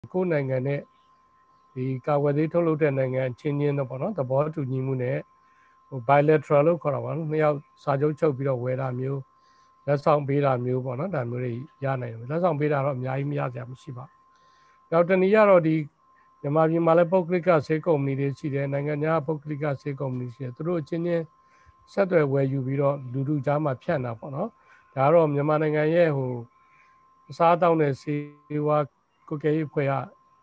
ကိုယ်နိုင်ငံနဲ့ဒီကာကွယ်ဆေးထုတ်လုပ်တဲ့နိုင်ငံချင်းချင်းတော့ပေါ့နော်သဘောတူညီမှုနဲ့bilateral လို့ခေါ်တာပါနော်နှစ်ယောက်စာချုပ်ချုပ်ပြီးတော့ဝယ်တာမျိုးလက်ဆောင်ပေးတာမျိုးပေါ့နော်ဒါမျိုးတွေရနိုင်တယ်လက်ဆောင်ပေးတာတော့အများကြီးမရကြမရှိပါဘူးနောက်တနည်းကတော့ဒီမြန်မာပြည်မှာလည်းပုဂ္ဂလိကဆေးကုမ္ပဏီတွေရှိတယ်နိုင်ငံခြားပုဂ္ဂလိကဆေးကုမ္ပဏီရှိတယ်သူတို့အချင်းချင်းဆက်သွယ်ဝယ်ယူပြီးတော့လူထုကြားမှာဖြန့်တာပေါ့နော်ဒါကတော့မြန်မာနိုင်ငံရဲ့အစားအသောက်နဲ့ဆေးဝါးကုတ်ကဲရေးဖွဲ့ရ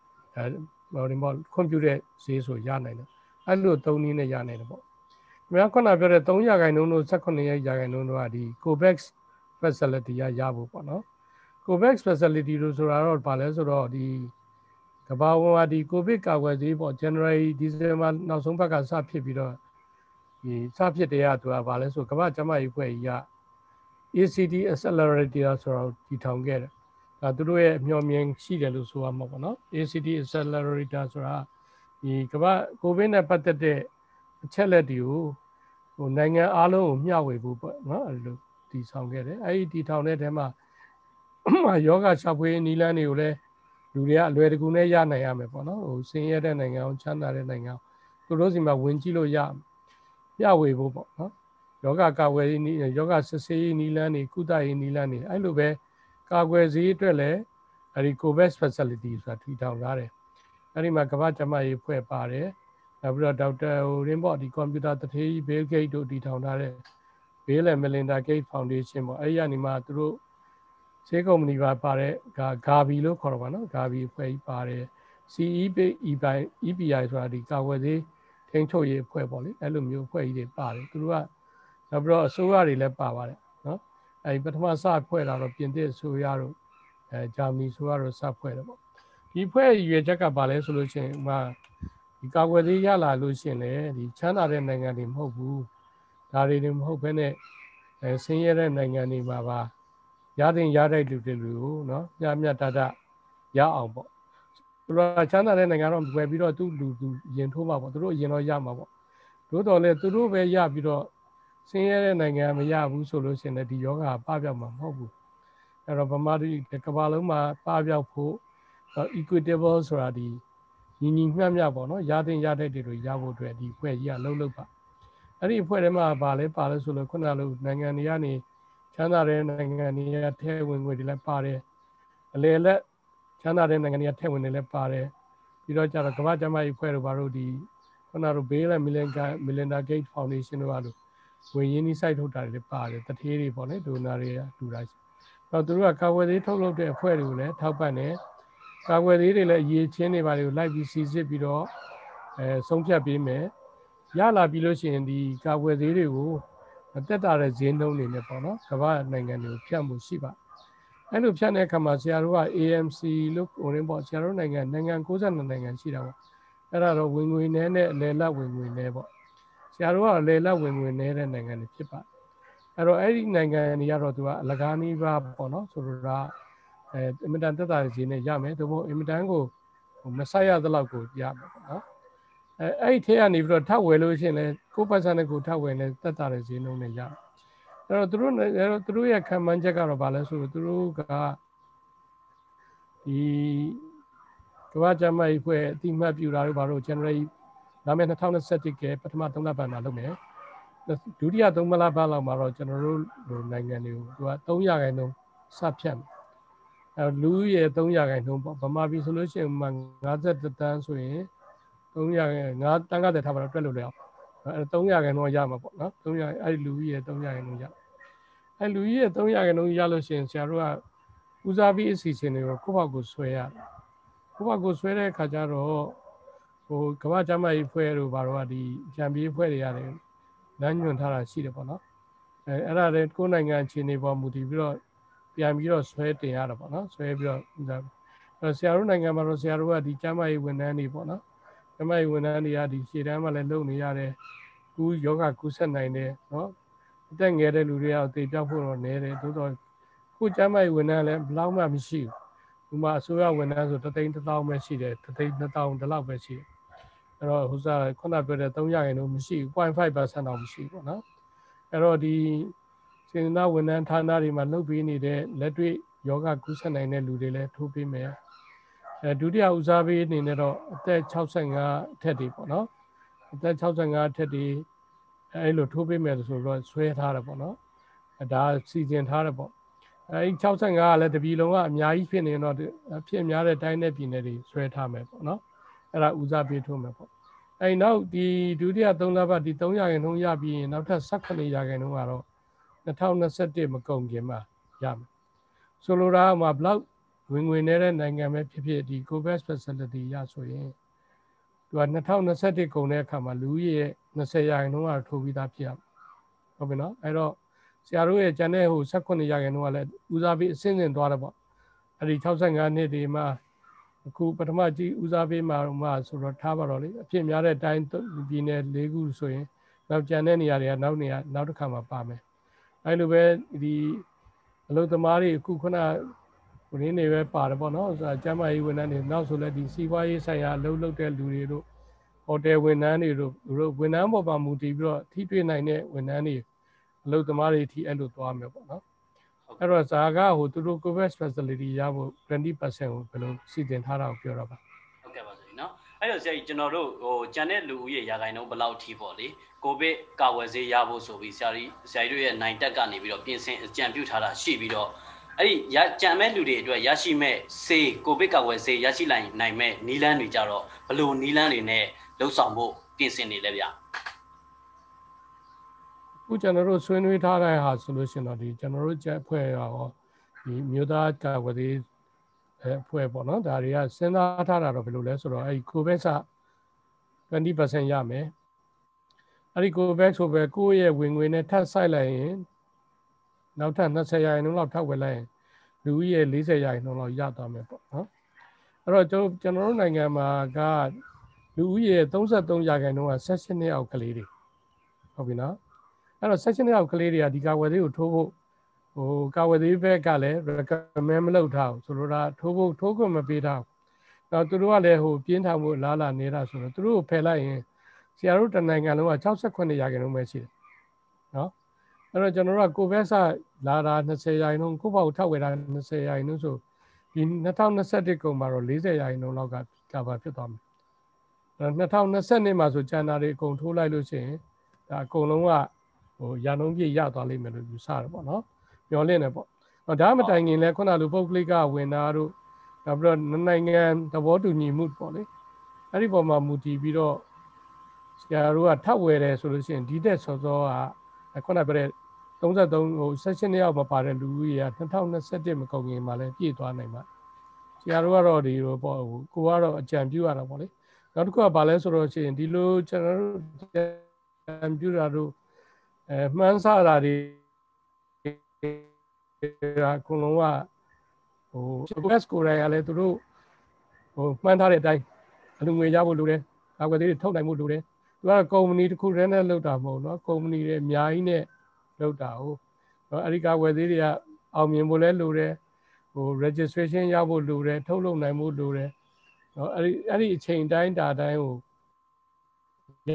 ခွင့်ပြုတဲ့ဈေးဆိုရနိုင်တယ်အဲ့လို၃နည်းနဲ့ရနိုင်တယ်ပေါ့ခင်ဗျားခုနပြောတဲ့3%တို့18%တို့ကဒီ COVAX facility ရဖို့ပေါ့နော် COVAX facility လို့ဆိုတာတော့ဘာလဲဆိုတော့ဒီကမ္ဘာပေါ်မှာဒီ COVID ကာကွယ်ဆေးပေါ့ January December နောက်ဆုံးဘက်ကစဖြစ်ပြီးတော့ဒီစဖြစ်တဲ့ကသူကဘာလဲဆိုကမ္ဘာ့ကျန်းမာရေးအဖွဲ့ကြီးက ACT Accelerator ဆိုတော့တည်ထောင်ခဲ့တယ်ဒါသူတို့ရဲ့အမျှော်မြင်ရှိတယ်လို့ဆိုရမှာပေါ့နော် ACT Accelerator ဆိုတာဒီကမ္ဘာ COVID နဲ့ပတ်သက်တဲ့အချက်လက်တွေကိုနိုင်ငံအားလုံးကိုမျှဝေဖို့ပေါ့နော်အဲ့လိုတည်ဆောင်ခဲ့တယ်အဲ့ဒီတည်ထောင်တဲ့ထဲမှာယောဂရှာဖွေနည်းလမ်းတွေကိုလည်းလူတွေကအလွယ်တကူနဲ့ရနိုင်ရမယ်ပေါ့နော်ဆင်းရဲတဲ့နိုင်ငံအောင်ချမ်းသာတဲ့နိုင်ငံသူတို့စီမှာဝင်ကြည့်လို့မျှဝေဖို့ပေါ့နော်ယောဂကာကွယ်ရေးနည်းယောဂစစ်ဆေးရေးနည်းလမ်းတွေကုသရေးနည်းလမ်းတွေအဲ့လိုပဲကာကွယ်ဆေးအတွက်လည်းအဲ့ဒီ COVAX facility ဆိုတာထူထောင်ထားတယ်အဲ့ဒီမှာကမ္ဘာ့ကျန်းမာရေးအဖွဲ့ပါတယ်နောက်ပြီးတော့ဒေါက်တာရင်းပေါ့ဒီကွန်ပျူတာတထေးကြီး Bill Gates တို့တည်ထောင်ထားတဲ့ Bill and Melinda Gates Foundation ပေါ့အဲ့ဒီကနေမှသူတို့ဆေးကုမ္ပဏီပါတဲ့ဂါဘီလို့ခေါ်တော့ပါနော်ဂါဘီအဖွဲ့ကြီးပါတယ် EPI ဆိုတာဒီကာကွယ်ဆေးထိန်းချုပ်ရေးအဖွဲ့ပေါ့လေအဲ့လိုမျိုးအဖွဲ့ကြီးတွေပါတယ်သူတို့ကနောက်ပြီးတော့အစိုးရတွေလည်းပါပါတယ်နော်အဲဒီပထမစဖွဲ့လာတော့ပြင်သစ်အစိုးရတို့ဂျာမနီအစိုးရတို့စဖွဲ့တယ်ပေါ့ဒီဖွဲ့ရွေချက်ကဘာလဲဆိုလို့ရှိရင်ဒီကာကွယ်ဆေးရလာလို့ရှိရင်လေဒီချမ်းသာတဲ့နိုင်ငံတွေမဟုတ်ဘူးဒါတွေမဟုတ်ဘဲနဲ့ဆင်းရဲတဲ့နိုင်ငံတွေမှာပါရတဲ့ရတဲ့လူတွေကိုနော်မျှတရအောင်ပေါ့သူတို့ချမ်းသာတဲ့နိုင်ငံတော့ဝယ်ပြီးတော့သူ့လူရင်ထိုးမှာပေါ့သူတို့အရင်တော့ရမှာပေါ့သို့တော်လည်းသူတို့ပဲရပြီးတော့ဆင်းရဲတဲ့နိုင်ငံမရဘူးဆိုလို့ရှိရင်လည်းဒီယောဂပပျောက်မှာမဟုတ်ဘူးအဲ့တော့ဗမာပြည်ကမ္ဘာလုံးမှာပပျောက်ဖို့ equitable ဆိုတာဒီညီမျှပေါ့နော်ရတဲ့တွေရဖို့အတွက်ဒီဖွဲ့ကြီးကလှုပ်ပါအဲ့ဒီအဖွဲ့ထဲမှာပါလဲဆိုလို့ခုနလိုနိုင်ငံတွေကနေချမ်းသာတဲ့နိုင်ငံတွေကထဲဝင်ငွေတွေလည်းပါတယ်အလေလက်ချမ်းသာတဲ့နိုင်ငံတွေကထဲဝင်တွေလည်းပါတယ်ပြီးတော့ကျတော့ကမ္ဘာ့ကျန်းမာရေးအဖွဲ့တို့ဘာလို့ဒီခုနလို Bill and Melinda Gates Foundation တို့ကလို့ငွေရင်းနှီးစိုက်ထုတ်တာတွေလည်းပါတယ်တထေးတွေပေါ့လေဒိုနာတွေကတူတာတော့သူတို့ကကာကွယ်ဆေးထုတ်လုပ်တဲ့အဖွဲ့တွေကိုလည်းထောက်ပံ့တယ်ကာကွယ်ဆေးတွေလည်းအရေးချင်းတွေပါတွေကိုလိုက်ပြီးစီစစ်ပြီးတော့ဆုံးဖြတ်ပေးမယ်ရလာပြီလို့ရှိရင်ဒီကာကွယ်ဆေးတွေကိုတက်တာတဲ့ဈေးနှုန်းတွေနဲ့ပေါ့နော်ကမ္ဘာနိုင်ငံတွေကိုဖြတ်မှုရှိပါအဲ့လိုဖြတ်တဲ့အခါမှာဆရာတို့က AMC လို့ပေါ့ဆရာတို့နိုင်ငံ62နိုင်ငံရှိတာပေါ့အဲ့ဒါတော့ဝင်ငွေနည်းနဲ့အလယ်လက်ဝင်ငွေနည်းပေါ့ဆရာတို့ကအလယ်လက်ဝင်ငွေနည်းတဲ့နိုင်ငံတွေဖြစ်ပါအဲ့တော့အဲ့ဒီနိုင်ငံတွေကတော့သူကအလကားနီးပါးပေါ့နော်ဆိုတော့အင်မတန်တက်တာဈေးနဲ့ရမယ်သို့မဟုတ်အင်မတန်ကိုမဆိုင်ရသလောက်ကိုရမယ်ပေါ့နော်အဲ့ဒီထဲကနေပြီးတော့ထပ်ဝယ်လို့ရှိရင်လည်းကိုယ်ပတ်စံနဲ့ကိုထပ်ဝယ်လည်းတက်တာတဲ့ဈေးနှုန်းနဲ့ရအဲ့တော့သူတို့ရဲ့ခံမှန်းချက်ကတော့ဗာလဲဆိုတော့သူတို့ကဒီကမ္ဘာ့ကျန်းမာရေးအဖွဲ့အတိအမှတ်ပြုတာတို့ဘာလို့ January လာမယ့်2021ကပထမ3လပတ်မှာလုပ်မယ်ဒုတိယ3လပတ်လောက်မှာတော့ကျွန်တော်တို့လိုနိုင်ငံတွေကိုသူက3%စဖြတ်မယ်လူရဲ့3%ပေါ့ဗမာပြည်ဆိုလို့ရှိရင်51တန်းဆိုရင်3%ငါးတန်း90ထားပါတော့တွက်လို့လည်းအောင်အဲ3%ရမှာပေါ့နော်3%အဲ့လူကြီးရဲ့3%ရအဲ့လူကြီးရဲ့3%ရလို့ရှိရင်ဆရာတို့ကဦးစားပေးအစီအစဉ်တွေကိုကိုယ့်ဘာကိုဆွဲရတယ်ကိုယ့်ဘာကိုဆွဲတဲ့အခါကျတော့ကမ္ဘာ့ကျန်းမာရေးအဖွဲ့တို့ဘာလို့ဒီချန်ပီယံအဖွဲ့တွေရတယ်လမ်းညွှန်ထားတာရှိတယ်ပေါ့နော်အဲ့ဒါလည်းကိုယ်နိုင်ငံအခြေအနေပေါ်မူတည်ပြီးတော့ပြန်ပြီးတော့ဆွဲတင်ရတာပေါ့နော်ဆွဲပြီးတော့ဆရာတို့နိုင်ငံမှာတော့ဆရာတို့ကဒီကျန်းမာရေးဝန်ထမ်းတွေပေါ့နော်ကျန်းမာရေးဝန်ထမ်းတွေကဒီရှေ့တန်းမှာလည်းလုပ်နေရတယ်ယောဂကူးဆက်နိုင်တယ်နော်အသက်ငယ်တဲ့လူတွေကအသေးပြောက်ဖို့တော့နည်းတယ်သို့တော့ခုကျန်းမာရေးဝန်ထမ်းလည်းဘလောက်မှမရှိဘူးဒီမှာအစိုးရဝန်ထမ်းဆို1,000,000ပဲရှိတယ်1,200,000ဒီလောက်ပဲရှိတယ်အဲ့တော့ခုနပြောတဲ့3%မရှိဘူး 0.5% တော့မရှိဘူးပေါ့နော်အဲ့တော့ဒီစေတနာဝန်ထမ်းဌာနတွေမှာလုပ်ပေးနေတဲ့လက်တွေ့ယောဂကူးဆက်နိုင်တဲ့လူတွေလည်းထိုးပေးမယ်ဒုတိယဦးစားပေးအနေနဲ့တော့အသက်65အထက်တွေပေါ့နော်အသက်65အထက်တွေအဲ့လိုထိုးပေးမယ်ဆိုတော့ဆွဲထားတယ်ပေါ့နော်ဒါစီစဉ်ထားတယ်ပေါ့အဲ့65ကလည်းတပြည်လုံးကအများကြီးဖြစ်နေတော့ဖြစ်များတဲ့တိုင်းနဲ့ပြည်နယ်တွေဆွဲထားမယ်ပေါ့နော်အဲ့ဒါဦးစားပေးထိုးမယ်ပေါ့အဲ့နောက်ဒီဒုတိယ3လပတ်ဒီ3%ရပြီးရင်နောက်ထပ်18%ကတော့2021မကုန်ခင်မှာရမယ်ဆိုလိုတာကဘလောက်ဝင်ငွေနေတဲ့နိုင်ငံပဲဖြစ်ဖြစ်ဒီ COVAX facility ရဆိုရင်သူက2021ကုန်တဲ့အခါမှာလူဦးရေရဲ့20%ကထိုးပြီးသားဖြစ်ရဟုတ်ပြီနော်အဲ့တော့ဆရာတို့ရဲ့ကျန်တဲ့ဟို18%ကလည်းဦးစားပေးအစင်းစင်သွားတယ်ပေါ့အဲ့ဒီ65နှစ်ဒီမှာအခုပထမကြီးဦးစားပေးမှာဆိုတော့ထားပါတော့လေအဖြစ်များတဲ့တိုင်းပြည်နယ်၄ခုဆိုရင်နောက်ကျန်တဲ့နေရာတွေကနောက်တစ်ခါမှပါမယ်အဲ့လိုပဲဒီအလုပ်သမားတွေအခုခုနဟိုနေပဲပါတယ်ပေါ့နော်ကျန်းမာရေးဝန်ထမ်းတွေနောက်ဆိုလည်းဒီစီးပွားရေးဆိုင်ရာအလုပ်လုပ်တဲ့လူတွေတို့ဟိုတယ်ဝန်ထမ်းတွေတို့ဝန်ထမ်းပေါ်မှာမူတည်ပြီးတော့ထိတွေ့နိုင်တဲ့ဝန်ထမ်းတွေအလုပ်သမားတွေထိအဲ့လိုသွားမယ်ပေါ့နော်အဲ့တော့ဇာကဟိုသူတို့ COVAX facility ရဖို့ 20% ကိုဘယ်လိုစီစဉ်ထားတာကိုပြောတော့ပါဟုတ်ကဲ့ပါဆရာနော်အဲ့တော့ဆရာကြီးကျွန်တော်တို့ဟိုကျန်တဲ့လူဦးရေရာခိုင်နှုန်းဘယ်လောက်ထိပေါ့လေကိုဗစ်ကာကွယ်ဆေးရဖို့ဆိုပြီးဆရာကြီးတို့ရဲ့နိုင်တက်ကနေပြီးတော့ပြင်ဆင်အကြံပြုထားတာရှိပြီးတော့အဲ့ဒီကြံမဲ့လူတွေအတွက်ရရှိမဲ့ဆေးကိုဗစ်ကာကွယ်ဆေးရရှိနိုင်မဲ့နီးလန်းတွေကြတော့ဘလို့နီးလန်းတွေနဲ့လှုပ်ဆောင်ဖို့ပြင်ဆင်နေလဲဗျအခုကျွန်တော်တို့ဆွေးနွေးထားတဲ့ဟာဆိုလို့ရှိရင်တော့ဒီကျွန်တော်တို့ချက်ဖွဲ့ရောဒီမြို့သားကာကွယ်ဆေးဖွဲ့ပေါ့နော်ဒါတွေကစဉ်းစားထားတာတော့ဘယ်လိုလဲဆိုတော့အဲ့ဒီ COVAX 20% ရမယ်အဲ့ဒီ COVAX ဆိုပဲကိုယ့်ရဲ့ဝင်ငွေနဲ့ထပ်ဆိုင်လိုက်ရင်နောက်ထပ်20%လောက်ထပ်ဝင်လိုက်ရင်လူဦးရေ40%လောက်ရသွားမယ်ပေါ့နော်အဲ့တော့ကျွန်တော်တို့နိုင်ငံမှာကလူဦးရေ33%က16နှစ်အောက်ကလေးတွေဟုတ်ပြီနော်အဲ့တော့16နှစ်အောက်ကလေးတွေကဒီကာဝယ်သေးကိုထိုးဖို့ဟိုကာဝယ်သေးဘက်ကလည်း recommend မလုပ်ထားဘူးဆိုတော့ဒါထိုးခွင့်မပေးထားဘူးနောက်သူတို့ကလည်းဟိုပြင်းထန်မှုလားလာနေတာဆိုတော့သူတို့ကိုဖယ်လိုက်ရင်ဆရာတို့တနိုင်ငံလုံးက68%ပဲရှိတယ်နော်အဲ့တော့ကျွန်တော်တို့က COVAX လာတာ20%ကိုပေါ့ထောက်ဝယ်တာ20%ဆိုဒီ2021ကုန်မှာတော့40%လောက်ကကာဗာဖြစ်သွားမယ်2020မှာဆိုကျန်တာတွေအကုန်ထိုးလိုက်လို့ရှိရင်ဒါအကုန်လုံးကဟိုရာနှုန်းပြည့်ရသွားလိမ့်မယ်လို့ယူဆတယ်ပေါ့နော်မျှော်လင့်တယ်ပေါ့ဒါမတိုင်ခင်လဲခုနလိုပုဂ္ဂလိကဝင်တာတို့နောက်ပြီးတော့နိုင်ငံသဘောတူညီမှုပေါ့လေအဲ့ဒီပေါ်မှာမူတည်ပြီးတော့ဆရာတို့ကထပ်ဝယ်တယ်ဆိုလို့ရှိရင်ဒီတက်စောစောကခုနပြောတဲ့33ဟို16နှစ်အောက်မှာပါတဲ့လူကြီးက2021မကုန်ခင်မှာလဲပြည့်သွားနိုင်မှာဆရာတို့ကတော့ဒီလိုပေါ့ဟိုကိုကတော့အကြံပြုရတာပေါ့လေနောက်တစ်ခုကဘာလဲဆိုတော့ရှိရင်ဒီလိုကျွန်တော်တို့အကြံပြုတာတို့မှန်းဆတာတွေအကုန်လုံးကဟို COVAX ကိုယ်တိုင်ကလည်းသူတို့ဟိုမှန်းထားတဲ့အတိုင်းအလူငွေရဖို့လိုတယ်ကာကွယ်ဆေးတွေထုတ်နိုင်ဖို့လိုတယ်သူကကုမ္ပဏီတစ်ခုတည်းနဲ့လုပ်တာမဟုတ်နော်ကုမ္ပဏီတွေအများကြီးနဲ့လုပ်တာဟုတ်နော်အဲ့ဒီကာကွယ်ဆေးတွေကအောင်မြင်ဖို့လဲလိုတယ်ဟို registration ရဖို့လိုတယ်ထုတ်လုပ်နိုင်ဖို့လိုတယ်နော်အဲ့ဒီအချိန်တိုင်းတာတိုင်းကိုရ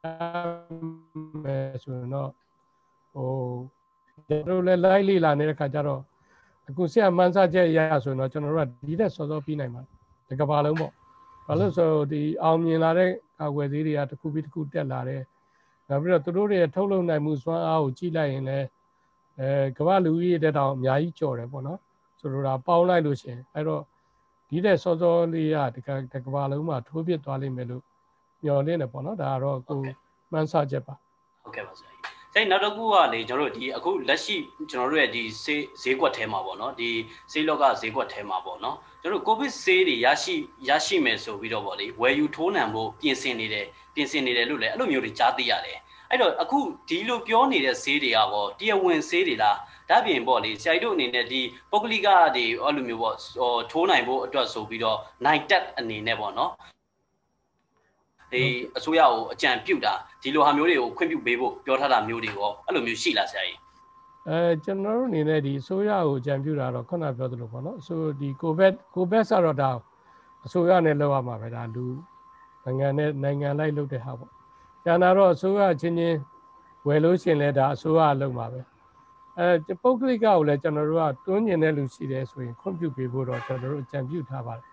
မယ်ဆိုတော့ဟိုကျွန်တော်လည်းလိုက်လေ့လာနေတဲ့ခါကျတော့အခုဆရာမှန်းဆချက်ရဆိုတော့ကျွန်တော်တို့ကဒီတက်စောစောပြီးနိုင်မှာဒီကဘာလုံးပေါ့ဘာလို့ဆိုဒီအောင်မြင်လာတဲ့ကာကွယ်ဆေးတွေကတစ်ခုပြီးတစ်ခုတက်လာတယ်နောက်ပြီးတော့သူတို့တွေထုတ်လုပ်နိုင်မှုစွမ်းအားကိုကြည့်လိုက်ရင်လည်းကမ္ဘာလူကြီးတဲ့တောင်အများကြီးကြော်တယ်ပေါ့နော်ဆိုတော့ဒါပေါင်းလိုက်လို့ရှိရင်အဲ့တော့ဒီတဲ့စောစောလေးကဒီကဘာလုံးမှာထိုးပြသွားလိမ့်မယ်လို့မျှော်လင့်တယ်ပေါ့နော်ဒါကတော့ကိုမှန်းဆချက်ပါဟုတ်ကဲ့ပါဆရာကြီးနောက်တစ်ခုကလေကျွန်တော်တို့ဒီအခုလက်ရှိကျွန်တော်တို့ရဲ့ဒီဈေးကွက်ထဲမှာပေါ့နော်ဒီဈေးလောကဈေးကွက်ထဲမှာပေါ့နော်ကျွန်တော်တို့ကိုဗစ်ဆေးတွေရရှိမယ်ဆိုပြီးတော့ပေါ့လေဝယ်ယူထိုးနှံဖို့ပြင်ဆင်နေတယ်လို့လည်းအဲ့လိုမျိုးတွေကြားသိရတယ်အဲ့တော့အခုဒီလိုပြောနေတဲ့ဈေးတွေကပေါ့တရားဝင်ဈေးတွေလားဒါပြင်ပေါ့လေဆရာကြီးတို့အနေနဲ့ဒီပုဂ္ဂလိကတွေအဲ့လိုမျိုးပေါ့ထိုးနိုင်ဖို့အတွက်ဆိုပြီးတော့နိုင်တက်အနေနဲ့ပေါ့နော်ဒီအစိုးရကိုအကြံပြုတာဒီလိုဟာမျိုးတွေကိုခွင့်ပြုပေးဖို့ပြောထားတာမျိုးတွေရောအဲ့လိုမျိုးရှိလားဆရာကြီးကျွန်တော်တို့အနေနဲ့ဒီအစိုးရကိုအကြံပြုတာတော့ခုနပြောသလိုပေါ့နော်အစိုးဒီ COVAX ကတော့ဒါအစိုးရနဲ့လောက်ရမှာပဲဒါလူနိုင်ငံလိုက်လုပ်တဲ့ဟာပေါ့ကျန်တာတော့အစိုးရချင်းချင်းဝယ်လို့ရှင်လဲဒါအစိုးရလုပ်မှာပဲပုဂ္ဂလိကကိုလည်းကျွန်တော်တို့ကတွန်းကျင်တဲ့လူရှိတယ်ဆိုရင်ခွင့်ပြုပေးဖို့တော့ကျွန်တော်တို့အကြံပြုထားပါတယ်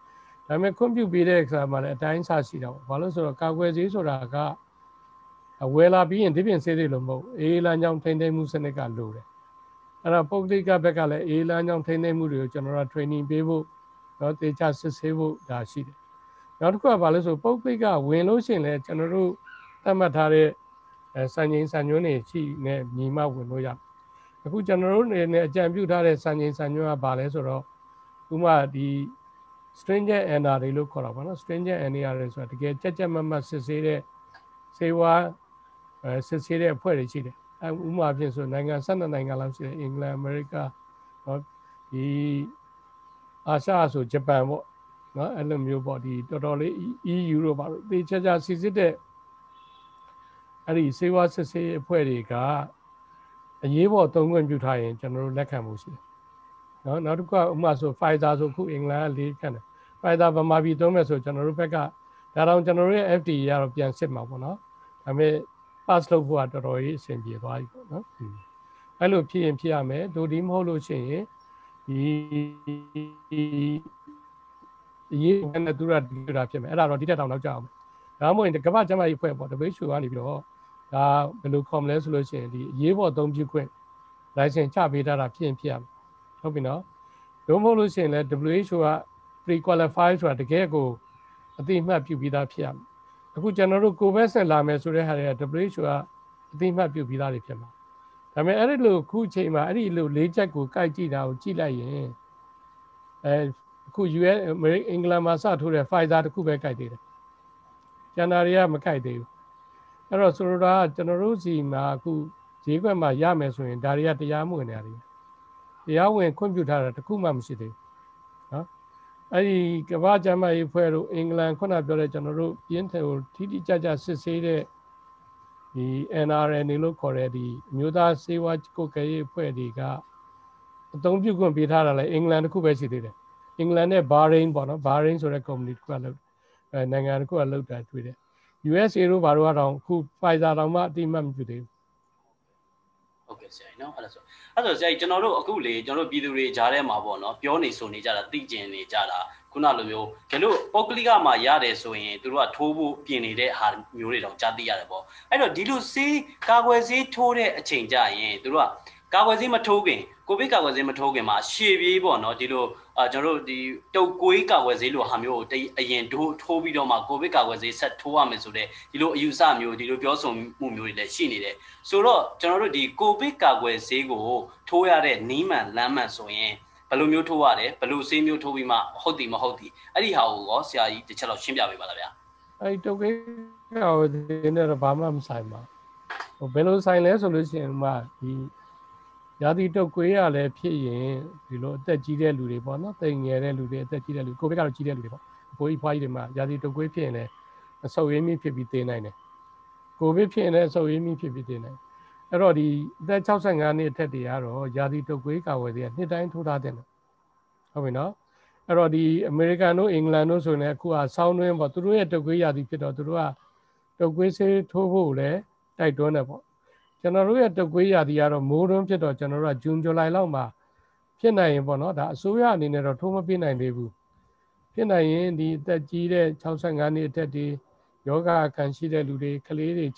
ဒါပေမဲ့ခွင့်ပြုပေးတဲ့အခါမှာလည်းအတိုင်းအဆရှိတာပေါ့ဘာလို့ဆိုတော့ကာကွယ်ဆေးဆိုတာကဝယ်လာပြီးရင်ဒီပြင်ဆေးတွေလို့မဟုတ်အေးလမ်းကြောင်းထိန်းသိမ်းမှုစနစ်ကလိုတယ်အဲ့တော့ပုဂ္ဂလိကဘက်ကလည်းအေးလမ်းကြောင်းထိန်းသိမ်းမှုတွေကိုကျွန်တော်တို့ training ပေးဖို့တော့တေချာစစ်ဆေးဖို့ဒါရှိတယ်နောက်တစ်ခုကဘာလို့ဆိုပုဂ္ဂလိကဝင်လို့ရှိရင်လည်းကျွန်တော်တို့သတ်မှတ်ထားတဲ့စံချိန်စံညွှန်းတွေရှိနေညီမဝင်လို့ရအခုကျွန်တော်တို့အနေနဲ့အကြံပြုထားတဲ့စံချိန်စံညွှန်းကဘာလဲဆိုတော့ဥပမာဒီ stringent NR တွေလို့ခေါ်တာပေါ့နော် stringent NR တွေဆိုတာတကယ်ကြက်ကြက်မတ်မတ်စစ်ဆေးတဲ့ဆေးဝါးစစ်ဆေးတဲ့အဖွဲ့တွေရှိတယ်ဥပမာဖြင့်ဆိုနိုင်ငံ12နိုင်ငံလောက်ရှိတယ်အင်္ဂလန်အမေရိကနော်ဒီအာရှဆိုဂျပန်ပေါ့နော်အဲ့လိုမျိုးပေါ့ဒီတော်တော်လေး EU တို့ပါလို့တေချာချာစစ်စစ်တဲ့အဲ့ဒီဆေးဝါးစစ်ဆေးအဖွဲ့တွေကအရေးပေါ်သုံးခွင့်ပြုထားရင်ကျွန်တော်တို့လက်ခံမှုရှိတယ်နော်နောက်တစ်ခုကဥပမာဆို Pfizer ဆိုခုအင်္ဂလန်က၄ခန့်တယ် Pfizer ဗမာပြည်သုံးမယ်ဆိုကျွန်တော်တို့ဘက်ကဒါတော့ကျွန်တော်တို့ရဲ့ FDA ရတော့ပြန်စစ်မှာပေါ့နော်ဒါပေမဲ့ pass လုပ်ဖို့ကတော်တော်ကြီးအဆင်ပြေသွားပြီပေါ့နော်အဲ့လိုဖြစ်ရင်ဖြစ်ရမယ်ဒိုဒီမဟုတ်လို့ရှိရင်ဒီရေးနဲ့သူရဒီတာဖြစ်မယ်အဲ့ဒါတော့ဒီတက်တောင်နောက်ကြအောင်ဒါမှမဟုတ်ရင်ကမ္ဘာ့ကျန်းမာရေးအဖွဲ့ပေါ့ WHO ကနေပြီးတော့ဒါဘယ်လိုခေါ်မလဲဆိုလို့ရှိရင်ဒီရေးပေါ်အသုံးပြုခွင့် license ချပေးထားတာဖြစ်ရင်ဖြစ်ရမယ်ဟုတ်ပြီနော်တို့မဟုတ်လို့ရှိရင်လည်း WHO က pre qualify ဆိုတာတကယ်ကိုအသိအမှတ်ပြုပြီးသားဖြစ်ရမယ်အခုကျွန်တော်တို့ COVAX နဲ့လာမယ်ဆိုတဲ့ဟာတွေက WHO ကအသိအမှတ်ပြုပြီးသားတွေဖြစ်မှာဒါပေမဲ့အဲ့ဒီလိုခုချိန်မှာအဲ့ဒီလို၄ချက်ကိုကိုက်ကြည့်တာကိုကြည့်လိုက်ရင်အခု US အင်္ဂလန်မှာစထိုးတဲ့ Pfizer တခုပဲကိုက်သေးတယ်ကျန်တာတွေကမကိုက်သေးဘူးအဲ့တော့ဆိုလိုတာကကျွန်တော်တို့စီမှာအခုဈေးကွက်မှာရမယ်ဆိုရင်ဒါတွေကတရားမဝင်နေရတယ်တရားဝင်ခွင့်ပြုထားတာတခုမှမရှိသေးဘူးနော်အဲ့ဒီကမ္ဘာ့ကျန်းမာရေးအဖွဲ့တို့အင်္ဂလန်ခုနပြောတဲ့ကျွန်တော်တို့ပြင်းထန်ကိုထိတိကျကျစစ်ဆေးတဲ့ဒီ NRN လို့ခေါ်တဲ့ဒီအမျိုးသားဆေးဝါးကုတ်ကဲရေးအဖွဲ့တွေကအသုံးပြုခွင့်ပေးထားတာလဲအင်္ဂလန်တခုပဲရှိသေးတယ်အင်္ဂလန်နဲ့ဘာရိန်းပေါ့နော်ဘာရိန်းဆိုတဲ့ကုမ္ပဏီတစ်ခုကလုပ်နိုင်ငံတစ်ခုကလုပ်တာတွေ့တယ် USA တို့ဘာတို့ကတော့အခု Pfizer တောင်မှအတိအမှတ်မပြုသေးဘူးဟုတ်ကဲ့ဆရာနော်အဲ့ဒါဆိုဆရာကျွန်တော်တို့အခုလေကျွန်တော်တို့ပြည်သူတွေကြားထဲမှာပေါ့နော်ပြောနေဆိုနေကြတာသိကျင်နေကြတာခုနလိုမျိုးကျလို့ပုဂ္ဂလိကမှာရတယ်ဆိုရင်သူတို့ကထိုးဖို့ပြင်နေတဲ့ဟာမျိုးတွေတော့ကြားသိရတယ်ပေါ့အဲ့တော့ဒီလိုဆေးကာကွယ်ဆေးထိုးတဲ့အချိန်ကြရင်သူတို့ကကာကွယ်ဆေးမထိုးခင်ကိုဗစ်ကာကွယ်ဆေးမထိုးခင်မှာရှေ့ပြေးပေါ့နော်ဒီလိုကျွန်တော်တို့ဒီတုပ်ကွေးကာကွယ်ဆေးလိုဟာမျိုးကိုအရင်ထိုးပြီးတော့မှကိုဗစ်ကာကွယ်ဆေးဆက်ထိုးရမယ်ဆိုတဲ့ဒီလိုအယူဆမျိုးဒီလိုပြောဆိုမှုမျိုးတွေလည်းရှိနေတယ်ဆိုတော့ကျွန်တော်တို့ဒီကိုဗစ်ကာကွယ်ဆေးကိုထိုးရတဲ့နီးမှန်လမ်းမှန်ဆိုရင်ဘယ်လိုမျိုးထိုးရတယ်ဘယ်လိုဆေးမျိုးထိုးပြီးမှဟုတ်တယ်မဟုတ်တယ်အဲ့ဒီဟာကိုရောဆရာကြီးတစ်ချက်တော့ရှင်းပြပေးပါလားဗျာအဲ့တုပ်ကွေးကာကွယ်ဆေးနဲ့တော့ဘာမှမဆိုင်ပါဘူးဘယ်လိုဆိုင်လဲဆိုလို့ရှိရင်မှဒီရာသီတုပ်ကွေးရလည်းဖြစ်ရင်ဒီလိုအသက်ကြီးတဲ့လူတွေပေါ့နော်တိမ်ငယ်တဲ့လူတွေအသက်ကြီးတဲ့လူကိုဗစ်ကတော့ကြီးတဲ့လူတွေပေါ့အဖိုးကြီးဖွားကြီးတွေမှာရာသီတုပ်ကွေးဖြစ်ရင်လည်းအဆုတ်ရင်းမိဖြစ်ပြီးသေနိုင်တယ်ကိုဗစ်ဖြစ်ရင်လည်းအဆုတ်ရင်းမိဖြစ်ပြီးသေနိုင်အဲ့တော့ဒီအသက်65နှစ်အထက်တွေကတော့ရာသီတုပ်ကွေးကာဝယ်ဆေးကနှစ်တိုင်းထိုးထားတဲ့ဟုတ်ပြီနော်အဲ့တော့ဒီအမေရိကန်တို့အင်္ဂလန်တို့ဆိုရင်လည်းအခုကဆောင်းတွင်းပေါ့သူတို့ရဲ့တုပ်ကွေးရာသီဖြစ်တော့သူတို့ကတုပ်ကွေးဆေးထိုးဖို့လည်းတိုက်တွန်းတယ်ပေါ့ကျွန်တော်တို့ရဲ့တုပ်ကွေးရာသီကတော့မိုးတွင်းဖြစ်တော့ကျွန်တော်တို့ကဇွန်ဇူလိုင်လောက်မှာဖြစ်နိုင်ရင်ပေါ့နော်ဒါအစိုးရအနေနဲ့တော့ထိုးမပြနိုင်သေးဘူးဖြစ်နိုင်ရင်ဒီအသက်ကြီးတဲ့65နှစ်အထက်တွေယောဂအခံရှိတဲ့လူတွေကလေးတွေ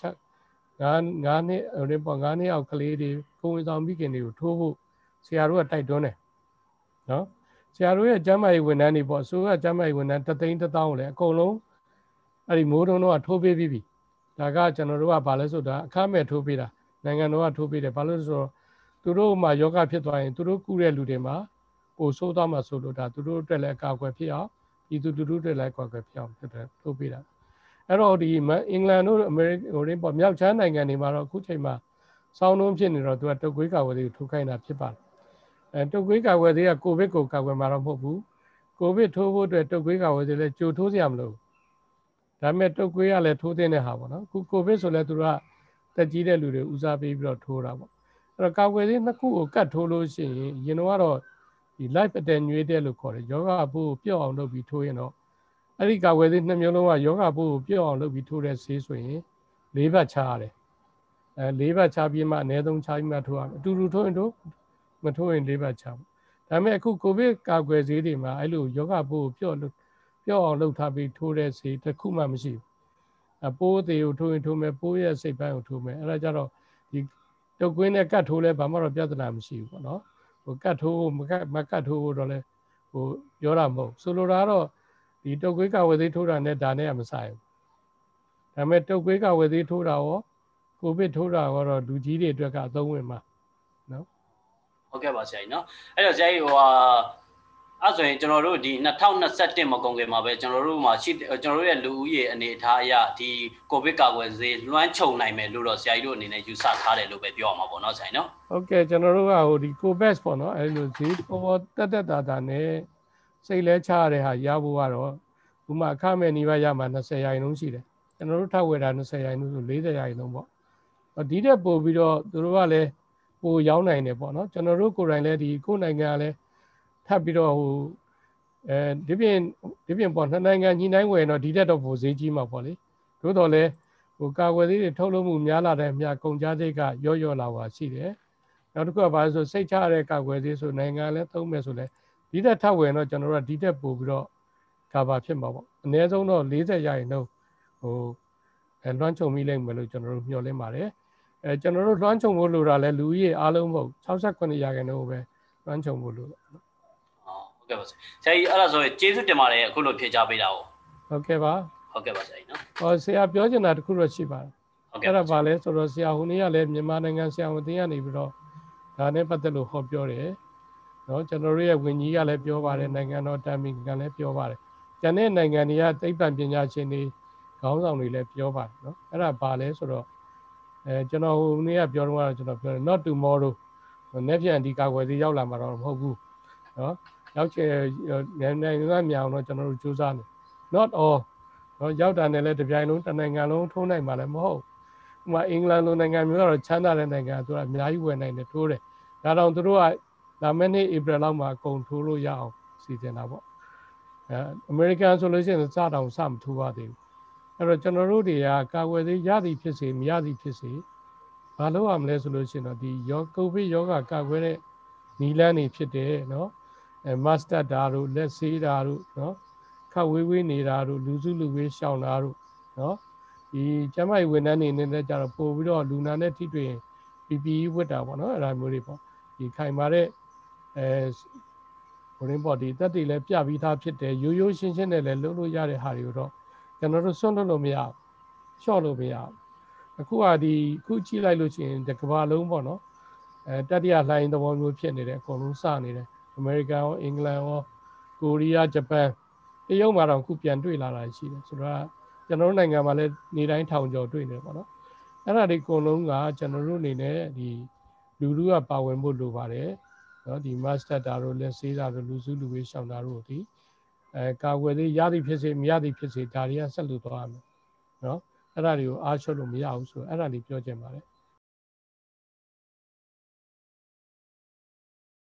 9နှစ်ဟိုပေါ့9နှစ်အောက်ကလေးတွေကိုယ်ဝန်ဆောင်မိခင်တွေကိုထိုးဖို့ဆရာတို့ကတိုက်တွန်းတယ်နော်ဆရာတို့ရဲ့ကျန်းမာရေးဝန်ထမ်းတွေပေါ့အစိုးရကျန်းမာရေးဝန်ထမ်း3,100,000ကိုလည်းအကုန်လုံးအဲ့ဒီမိုးတွင်းတော့ထိုးပေးပြီးပြီဒါကကျွန်တော်တို့ကဘာလဲဆိုတာအခမဲ့ထိုးပေးတာနိုင်ငံတော်ကထိုးပေးတယ်ဘာလို့လဲဆိုတော့သူတို့မှာယောဂဖြစ်သွားရင်သူတို့ကုတဲ့လူတွေမှာပိုဆိုးသွားမှာဆိုလို့ဒါသူတို့အတွက်လည်းအကာအကွယ်ဖြစ်အောင်ဒီသူတို့အတွက်လည်းအကာအကွယ်ဖြစ်အောင်ဖြစ်တယ်ထိုးပေးတာအဲ့တော့ဒီအင်္ဂလန်တို့အမေရိကန်ဟိုပေါ့မြောက်ချမ်းနိုင်ငံတွေမှာတော့အခုချိန်မှာစောင်းနှုံးဖြစ်နေတော့သူကတုပ်ကွေးကာဝယ်ဆေးကိုထိုးခိုင်းတာဖြစ်ပါတယ်တုပ်ကွေးကာဝယ်ဆေးကကိုဗစ်ကိုကာကွယ်မှာတော့မဟုတ်ဘူးကိုဗစ်ထိုးဖို့အတွက်တုပ်ကွေးကာဝယ်ဆေးလည်းကြိုထိုးစရာမလိုဘူးဒါပေမဲ့တုပ်ကွေးကလည်းထိုးတဲ့ဟာပေါ့နော်အခုကိုဗစ်ဆိုလည်းသူတို့ကတက်ကြီးတဲ့လူတွေဦးစားပေးပြီးတော့ထိုးတာပေါ့အဲ့တော့ကာကွယ်ဆေးနှစ်ခုကိုကတ်ထိုးလို့ရှိရင်ရင်တော့ဒီ life attenuated လို့ခေါ်တယ်ယောဂပိုးကိုပျော့အောင်လုပ်ပြီးထိုးရင်တော့အဲ့ဒီကာကွယ်ဆေးနှစ်မျိုးလုံးကယောဂပိုးကိုပျော့အောင်လုပ်ပြီးထိုးတဲ့ဆေးဆိုရင်၄ဘတ်ချရတယ်၄ဘတ်ချပြီးမှအနည်းဆုံးချပြီးမှထိုးရမယ်အတူတူထိုးရင်တို့မထိုးရင်၄ဘတ်ချပေါ့ဒါပေမဲ့အခုကိုဗစ်ကာကွယ်ဆေးတွေမှာအဲ့လိုယောဂပိုးကိုပျော့လို့ပြော့အောင်လှုပ်ထားပြီးထိုးတဲ့ဆေးတစ်ခုမှမရှိဘူးပိုးသေးကိုထိုးရင်ထိုးမယ်ပိုးရဲ့စိတ်ပိုင်းကိုထိုးမယ်အဲ့ဒါကြတော့ဒီတုပ်ကွင်းနဲ့ကတ်ထိုးလဲဘာမှတော့ပြဿနာမရှိဘူးပေါ့နော်ဟိုကတ်ထိုးမကတ်ထိုးတော့လဲဟိုပြောတာမဟုတ်ဆိုလိုတာတော့ဒီတုပ်ကွေးကာဝယ်ဆေးထိုးတာနဲ့ဒါနဲ့မဆိုင်ဘူးဒါပေမဲ့တုပ်ကွေးကာဝယ်ဆေးထိုးတာရောကိုဗစ်ထိုးတာရောတော့လူကြီးတွေအတွက်ကအသုံးဝင်မှာနော်ဟုတ်ကဲ့ပါဆရာကြီးနော်အဲ့တော့ဆရာကြီးဟိုအဲ့ဆိုရင်ကျွန်တော်တို့ဒီ2021မကုန်ခင်မှာပဲကျွန်တော်တို့မှာရှိကျွန်တော်တို့ရဲ့လူဦးရေအနေအထားအရဒီကိုဗစ်ကာကွယ်ဆေးလွှမ်းခြုံနိုင်မယ်လို့တော့ဆရာကြီးတို့အနေနဲ့ယူဆထားတယ်လို့ပဲပြောရမှာပေါ့နော်ဆရာကြီးနော်ဟုတ်ကဲ့ကျွန်တော်တို့ကဟိုဒီ COVAX ပေါ့နော်အဲ့လိုဈေးပေါ်တက်တာနဲ့စိတ်လဲချရတဲ့ဟာရဖို့ကတော့ဥမာအခမဲ့နီးပါးရမှာ20ရာခိုင်နှုန်းရှိတယ်ကျွန်တော်တို့ထောက်ဝယ်တာ20ရာခိုင်နှုန်းဆို40ရာခိုင်နှုန်းပေါ့ဒီတက်ပို့ပြီးတော့သူတို့ကလည်းပိုရောင်းနိုင်တယ်ပေါ့နော်ကျွန်တော်တို့ကိုယ်တိုင်လည်းဒီကိုယ်နိုင်ငံကလည်းထပ်ပြီးတော့ဟိုဒီပြင်ပေါ့နှစ်နိုင်ငံညီနိုင်ဝယ်တော့ဒီတက်တော့ပိုဈေးကြီးမှာပေါ့လေသို့တော်လည်းဟိုကာကွယ်သေးတွေထုတ်လုပ်မှုများလာတဲ့အမျှကုန်ကျစရိတ်ကရော့လာပါရှိတယ်နောက်တစ်ခုကဘာလို့ဆိုစိတ်ချရတဲ့ကာကွယ်သေးဆိုနိုင်ငံလည်းသုံးမယ်ဆိုလဲဒီတက်ထပ်ဝယ်တော့ကျွန်တော်တို့ကဒီတက်ပို့ပြီးတော့ကာဗာဖြစ်မှာပေါ့အနည်းဆုံးတော့40ရာခိုင်နှုန်းဟိုလွှမ်းခြုံမိလိမ့်မယ်လို့ကျွန်တော်တို့မျှော်လင့်ပါတယ်ကျွန်တော်တို့လွှမ်းခြုံဖို့လိုတာလဲလူကြီးအားလုံးမဟုတ်68ရာခိုင်နှုန်းပဲလွှမ်းခြုံဖို့လိုတယ်နော်ဟုတ်ကဲ့ပါဆရာကြီးအဲ့ဒါဆိုရင်ကျေးဇူးတင်ပါတယ်အခုလိုဖြေချပေးတာဟုတ်ကဲ့ပါဟုတ်ကဲ့ပါဆရာကြီးနော်ဆရာပြောချင်တာတခုတော့ရှိပါတယ်အဲ့ဒါပါလဲဆိုတော့ဆရာဟိုနေ့ကလည်းမြန်မာနိုင်ငံဆရာဝန်တင်းကနေပြီးတော့ဒါနဲ့ပတ်သက်လို့ဟောပြောတယ်နော်ကျွန်တော်တို့ရဲ့ဝန်ကြီးကလည်းပြောပါတယ်နိုင်ငံတော်တာမင်ကလည်းပြောပါတယ်ကျန်တဲ့နိုင်ငံတွေကသိပ္ပံပညာရှင်တွေခေါင်းဆောင်တွေလည်းပြောပါတယ်နော်အဲ့ဒါပါလဲဆိုတော့ကျွန်တော်ဟိုနေ့ကပြောတော့ကျွန်တော်ပြောတယ် not tomorrow နေ့ပြန်ဒီကာကွယ်ဆေးရောက်လာမှာတော့မဟုတ်ဘူးနော်ရောက်ချင်နိုင်ငံကမြောင်တော့ကျွန်တော်တို့စူးစမ်းတယ် not all နော်ရောက်တာနဲ့လည်းတပြိုင်လုံးတစ်နိုင်ငံလုံးထိုးနိုင်မှာလည်းမဟုတ်ဥပမာအင်္ဂလန်လိုနိုင်ငံမျိုးကတော့ချမ်းသာတဲ့နိုင်ငံသူကအများကြီးဝယ်နိုင်တယ်ထိုးတယ်ဒါတော့သူတို့ကလာမယ့်နှစ်ဧပြီလောက်မှာအကုန်ထိုးလို့ရအောင်စီစဉ်တာပေါ့အမေရိကန်ဆိုလို့ရှိရင်စတောင်စမထိုးရသေးဘူးအဲ့တော့ကျွန်တော်တို့တွေကကာကွယ်ဆေးရသည်ဖြစ်စေမရသည်ဖြစ်စေဘာလို့ရမလဲဆိုလို့ရှိရင်တော့ဒီကိုဗစ်ရောဂါကာကွယ်တဲ့နည်းလမ်းတွေဖြစ်တယ်နော်မတ်စတာတာတို့လက်ဆေးတာတို့နော်ခက်ဝေးနေတာတို့လူစုလူဝေးရှောင်တာတို့နော်ဒီကျန်းမာရေးဝန်ထမ်းတွေအနေနဲ့ကြတော့ပို့ပြီးတော့လူနာနဲ့ထိတွေ့ရင် PPE ဝတ်တာပေါ့နော်အဲ့ဒါမျိုးတွေပေါ့ဒီခိုင်မာတဲ့ဟိုရင်းပေါ့ဒီတက်တွေလည်းပြပြီးသားဖြစ်တယ်ရိုးရိုးရှင်းရှင်းနဲ့လည်းလုပ်လို့ရတဲ့ဟာတွေကိုတော့ကျွန်တော်တို့စွန့်လွတ်လို့မရဘူးလျှော့လို့မရဘူးအခုကဒီခုကြည့်လိုက်လို့ရှိရင်ဒီကမ္ဘာလုံးပေါ့နော်တတိယလှိုင်းသဘောမျိုးဖြစ်နေတယ်အကုန်လုံးစနေတယ်အမေရိကန်ရောအင်္ဂလန်ရောကိုရီးယားဂျပန်တရုတ်မှာတော့အခုပြန်တွေ့လာတာရှိတယ်ဆိုတော့ကျွန်တော်တို့နိုင်ငံမှာလည်းနေတိုင်းထောင်ကျော်တွေ့နေတယ်ပေါ့နော်အဲ့ဒါဒီအကုန်လုံးကကျွန်တော်တို့အနေနဲ့ဒီလူလူကပါဝင်ဖို့လိုပါတယ်နော်ဒီမတ်စတာတာတို့လက်ဆေးတာတို့လူစုလူဝေးရှောင်တာတို့ဒီကာကွယ်သေးရသည်ဖြစ်စေမရသည်ဖြစ်စေဒါတွေကဆက်လုပ်သွားရမယ်နော်အဲ့ဒါတွေကိုအားချလို့မရဘူးဆိုအဲ့ဒါလေးပြောချင်ပါတယ်